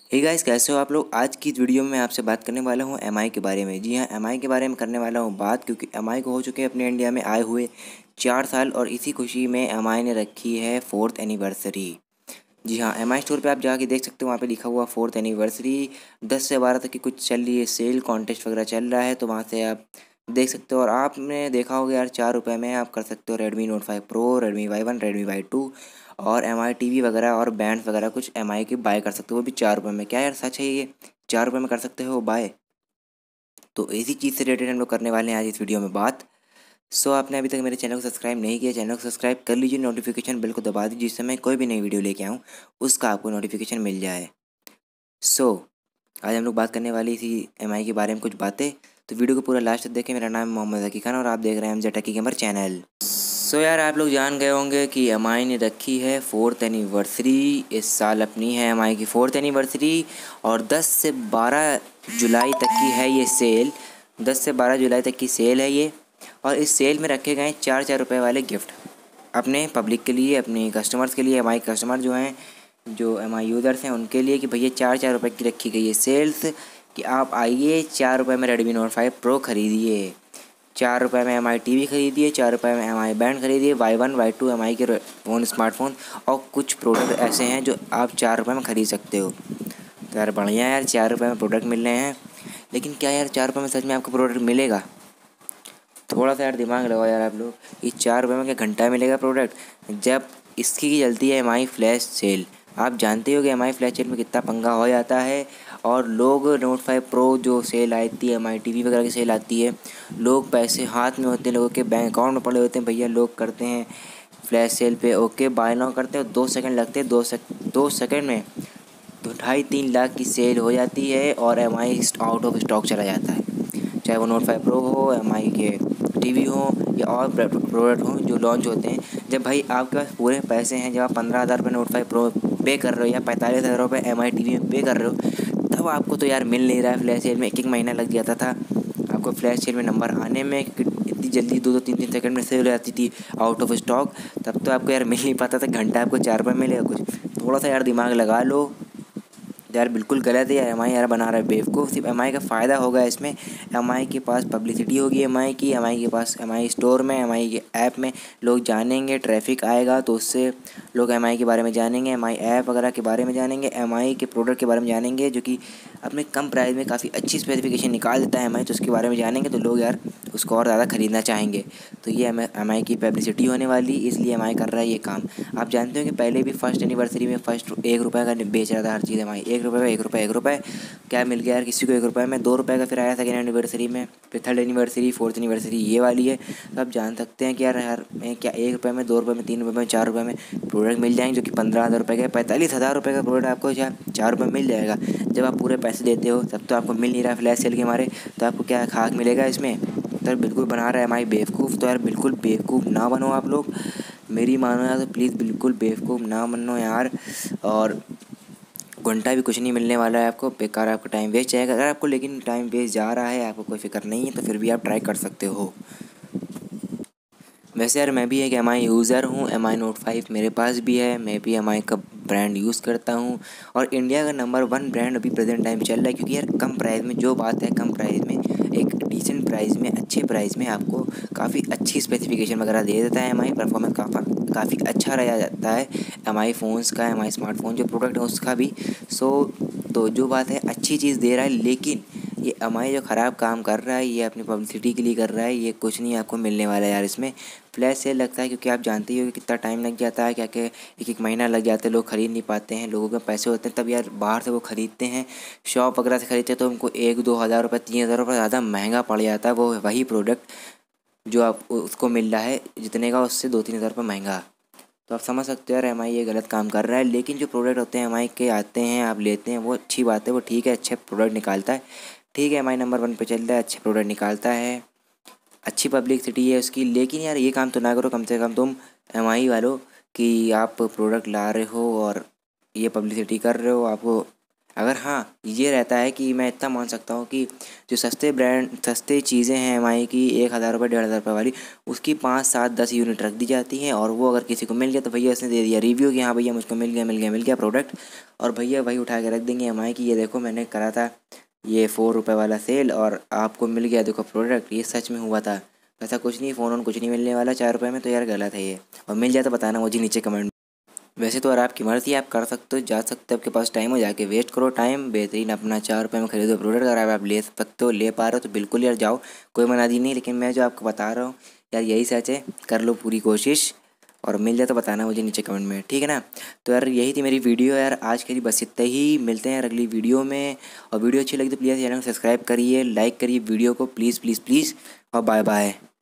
Hey guys, कैसे हो आप लोग। आज की इस वीडियो में मैं आपसे बात करने वाला हूं एमआई के बारे में। जी हां, एमआई के बारे में करने वाला हूं बात, क्योंकि एमआई को हो चुके हैं अपने इंडिया में आए हुए 4 साल और इसी खुशी में एमआई ने रखी है 4th एनिवर्सरी। जी हाँ, एमआई स्टोर पे आप जाके देख सकते हो, वहाँ पे लिखा हुआ 4th एनिवर्सरी 10 से 12 तक की कुछ चल रही है सेल, कॉन्टेस्ट वगैरह चल रहा है, तो वहाँ से आप देख सकते हो। और आपने देखा होगा यार, 4 रुपये में आप कर सकते हो रेडमी नोट 5 प्रो, रेडमी Y1, रेडमी Y2 और एमआई टीवी वगैरह और बैंड्स वगैरह कुछ एमआई के बाय कर सकते हो, वो भी 4 रुपये में। क्या यार, सच है ये, 4 रुपये में कर सकते हो बाय। तो इसी चीज़ से रिलेटेड हम लोग करने वाले हैं आज इस वीडियो में बात। आपने अभी तक मेरे चैनल को सब्सक्राइब नहीं किया, चैनल को सब्सक्राइब कर लीजिए, नोटिफिकेशन बेल को दबा दीजिए, जिससे मैं कोई भी नई वीडियो लेके आऊँ उसका आपको नोटिफिकेशन मिल जाए। सो आज हम लोग बात करने वाली इसी एमआई के बारे में कुछ बातें, तो वीडियो को पूरा लास्ट तक देखें। मेरा नाम मोहम्मद ज़की खान और आप देख रहे हैं एमजे टेकी गेमर चैनल। यार, आप लोग जान गए होंगे कि एमआई ने रखी है 4th एनिवर्सरी। इस साल अपनी है एमआई की 4th एनिवर्सरी और 10 से 12 जुलाई तक की है ये सेल। 10 से 12 जुलाई तक की सेल है ये, और इस सेल में रखे गए 4-4 रुपये वाले गिफ्ट अपने पब्लिक के लिए, अपने कस्टमर्स के लिए। एमआई कस्टमर जो हैं, जो एमआई यूज़र्स हैं, उनके लिए कि भैया 4-4 रुपये की रखी गई है सेल्स, कि आप आइए 4 रुपये में रेडमी नोट 5 प्रो खरीदिए, 4 रुपये में एमआई टीवी खरीदिए, 4 रुपये में एमआई बैंड खरीदिए, Y1 Y2 एमआई के फ़ोन, स्मार्टफोन और कुछ प्रोडक्ट ऐसे हैं जो आप 4 रुपये में ख़रीद सकते हो। तो यार बढ़िया है यार, 4 रुपये में प्रोडक्ट मिल रहे हैं। लेकिन क्या यार, 4 रुपये में सच में आपको प्रोडक्ट मिलेगा? थोड़ा सा यार दिमाग लगाओ यार आप लोग, ये 4 रुपये में क्या घंटा मिलेगा प्रोडक्ट? जब इसकी चलती है एमआई फ्लैश सेल, आप जानते हो कि एमआई फ्लैश सेल में कितना पंगा हो जाता है। और लोग नोट 5 प्रो जो सेल आती है, एमआई टीवी वगैरह की सेल आती है, लोग पैसे हाथ में होते हैं, लोगों के बैंक अकाउंट में पड़े होते हैं, भैया लोग करते हैं फ्लैश सेल पे ओके बाय नाउ करते हैं, 2 सेकंड लगते हैं, 2 सेकंड में तो 2.5-3 लाख की सेल हो जाती है और एमआई आउट ऑफ स्टॉक चला जाता है। चाहे वो नोट 5 प्रो हो, एमआई के टीवी हो या और प्रोडक्ट हो जो लॉन्च होते हैं। जब भाई आपके पास पूरे पैसे हैं, जब आप 15,000 रुपये नोट 5 प्रो पे कर रहे हो या 45,000 रुपये एमआई टीवी में पे कर रहे हो, तब आपको तो यार मिल नहीं रहा है। फ्लैश सेल में 1-1 महीना लग जाता था आपको फ्लैश सेल में नंबर आने में, इतनी जल्दी 2-2 3-3 सेकंड में सेल हो जाती थी आउट ऑफ स्टॉक। तब तो आपको यार मिल नहीं पाता था, घंटा आपको 4 रुपये मिलेगा कुछ। थोड़ा सा यार दिमाग लगा लो यार, बिल्कुल गलत है यार, एमआई यार बना रहा है बेवकूफ़। सिर्फ एमआई का फ़ायदा होगा इसमें, एमआई के पास पब्लिसिटी होगी, एमआई की, एमआई के पास एमआई स्टोर में, एमआई के ऐप में लोग जानेंगे, ट्रैफिक आएगा तो उससे लोग एमआई के बारे में जानेंगे, एमआई ऐप वगैरह के बारे में जानेंगे, एमआई के प्रोडक्ट के बारे में जानेंगे, जो कि अपने कम प्राइस में काफ़ी अच्छी स्पेसिफिकेशन निकाल देता है एमआई, तो उसके बारे में जानेंगे तो लोग यार उसको और ज़्यादा ख़रीदना चाहेंगे। तो ये एमआई की पब्लिसिटी होने वाली, इसलिए एमआई कर रहा है ये काम। आप जानते हो कि पहले भी 1st एनिवर्सरी में 1 रुपये का बेच रहा था हर चीज़ एमआई, 1 रुपये का, 1 रुपये, 1 रुपये। क्या मिल गया यार किसी को 1 रुपये में? 2 रुपये का फिर आया 2nd एनिवर्सरी में, फिर 3rd एनिवर्सरी, 4th एनिवर्सरी ये वाली है। तो आप जान सकते हैं कि यार क्या 1 रुपये में, 2 रुपये में, 3 रुपये में, 4 रुपये में प्रोडक्ट मिल जाएंगे, जो कि 15,000 रुपये का, 45,000 रुपये का प्रोडक्ट आपको 4 रुपये में मिल जाएगा। जब आप पूरे पैसे देते हो तब तो आपको मिल नहीं रहा फ्लैश सेल के मारे, तो आपको क्या खाक मिलेगा इसमें? तो बिल्कुल बना रहा है एमआई बेवकूफ़। तो यार बिल्कुल बेवकूफ़ ना बनो आप लोग, मेरी मानो यार, तो प्लीज़ बिल्कुल बेवकूफ़ ना बनो यार। और घंटा भी कुछ नहीं मिलने वाला है आपको, बेकार आपका टाइम वेस्ट जाएगा। अगर आपको लेकिन टाइम वेस्ट जा रहा है, आपको कोई फ़िक्र नहीं है, तो फिर भी आप ट्राई कर सकते हो। वैसे यार मैं भी एक एमआई यूज़र हूँ, एमआई नोट 5 मेरे पास भी है, मैं भी एमआई का ब्रांड यूज़ करता हूँ और इंडिया का नंबर 1 ब्रांड अभी प्रेजेंट टाइम चल रहा है। क्योंकि यार कम प्राइस में, जो बात है कम प्राइस में, एक डिसेंट प्राइस में, अच्छे प्राइस में आपको काफ़ी अच्छी स्पेसिफिकेशन वगैरह दे देता है एमआई। परफॉर्मेंस काफ़ी अच्छा रहा जाता है एमआई फ़ोन्स का, एमआई स्मार्टफोन जो प्रोडक्ट है उसका भी। तो जो बात है अच्छी चीज़ दे रहा है, लेकिन ये एमआई जो ख़राब काम कर रहा है, ये अपनी पब्लिसिटी के लिए कर रहा है, ये कुछ नहीं आपको मिलने वाला है यार इसमें। फ्लैश सेल लगता है क्योंकि आप जानते ही हो कि कितना टाइम लग जाता है, क्या क्या 1-1 महीना लग जाता है, लोग ख़रीद नहीं पाते हैं, लोगों के पैसे होते हैं तब यार बाहर से वो ख़रीदते हैं, शॉप वगैरह से ख़रीदते हैं, तो उनको 1-2 हज़ार रुपये, 3,000 रुपये ज़्यादा महंगा पड़ जाता है वो वही प्रोडक्ट जो आप उसको मिल रहा है जितने का, उससे 2-3 हज़ार रुपये महंगा। तो आप समझ सकते हो यार एमआई ये गलत काम कर रहा है। लेकिन जो प्रोडक्ट होते हैं एमआई के आते हैं, आप लेते हैं, वो अच्छी बात है, वो ठीक है, अच्छे प्रोडक्ट निकालता है, ठीक है, एमआई नंबर 1 पे चल रहा है, अच्छे प्रोडक्ट निकालता है, अच्छी पब्लिसिटी है उसकी। लेकिन यार ये काम तो ना करो कम से कम तुम एमआई वालों, कि आप प्रोडक्ट ला रहे हो और ये पब्लिसिटी कर रहे हो, आपको अगर हाँ ये रहता है कि मैं इतना मान सकता हूँ कि जो सस्ते चीज़ें हैं एमआई की 1,000 रुपये 1,500 रुपये वाली, उसकी 5, 7, 10 यूनिट रख दी जाती हैं और वो अगर किसी को मिल गया तो भैया उसने दे दिया रिव्यू कि हाँ भैया मुझको मिल गया प्रोडक्ट, और भैया वही उठा के रख देंगे एमआई की, ये देखो मैंने करा था ये 4 रुपये वाला सेल और आपको मिल गया देखो प्रोडक्ट, ये सच में हुआ था। ऐसा कुछ नहीं, फ़ोन कुछ नहीं मिलने वाला 4 रुपये में, तो यार गलत है ये। और मिल जाए तो बताना मुझे नीचे कमेंट। वैसे तो यार आपकी मर्ज़ी, आप कर सकते हो, जा सकते हो, आपके पास टाइम हो, जाके वेस्ट करो टाइम, बेहतरीन अपना 4 रुपये में खरीदो प्रोडक्ट। अगर आप ले सकते हो, ले पा रहे हो तो बिल्कुल यार जाओ, कोई मना दी नहीं। लेकिन मैं जो आपको बता रहा हूँ यार यही सच है, कर लो पूरी कोशिश और मिल जाए तो बताना मुझे नीचे कमेंट में, ठीक है ना। तो यार यही थी मेरी वीडियो यार आज के लिए, बस इतना ही, मिलते हैं यार अगली वीडियो में। और वीडियो अच्छी लगी तो प्लीज़ चैनल को सब्सक्राइब करिए, लाइक करिए वीडियो को, प्लीज़ प्लीज़ प्लीज़, और बाय बाय।